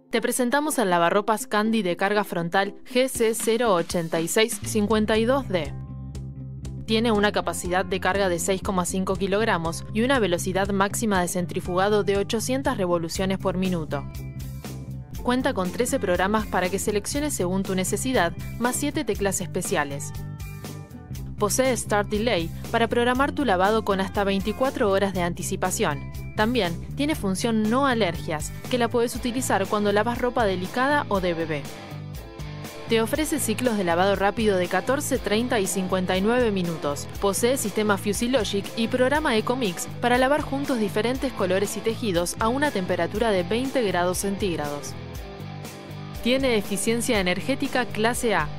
Te presentamos el lavarropas Candy de carga frontal GC08652D. Tiene una capacidad de carga de 6,5 kilogramos y una velocidad máxima de centrifugado de 800 revoluciones por minuto. Cuenta con 13 programas para que selecciones según tu necesidad, más 7 teclas especiales. Posee Start Delay para programar tu lavado con hasta 24 horas de anticipación. También tiene función no alergias, que la puedes utilizar cuando lavas ropa delicada o de bebé. Te ofrece ciclos de lavado rápido de 14, 30 y 59 minutos. Posee sistema Fusilogic y programa EcoMix para lavar juntos diferentes colores y tejidos a una temperatura de 20 grados centígrados. Tiene eficiencia energética clase A